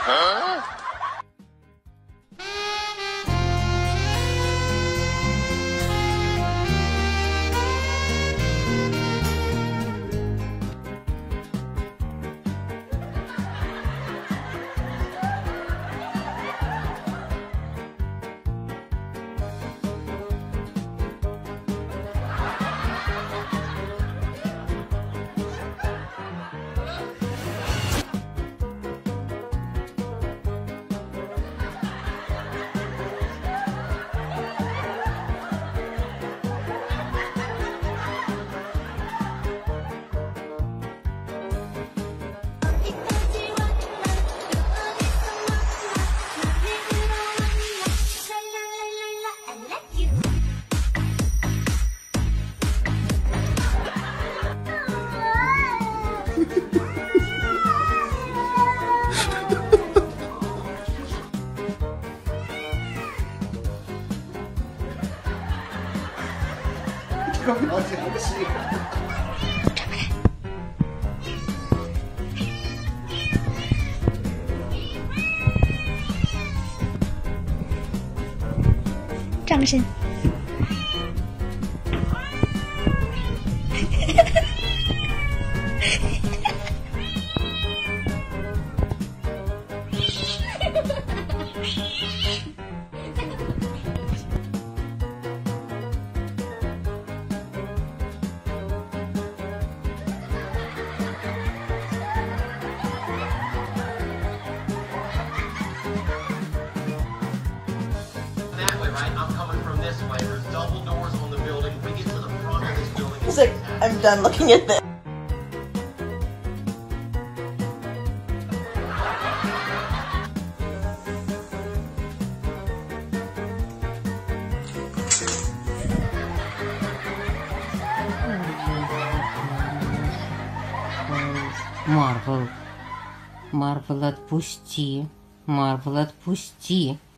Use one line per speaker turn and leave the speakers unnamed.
上身。
I'm coming from this way. There's double doors on the building. We get to the front of this building.
He's like, I'm done looking at this.
Марвел, отпусти. Марвел, отпусти.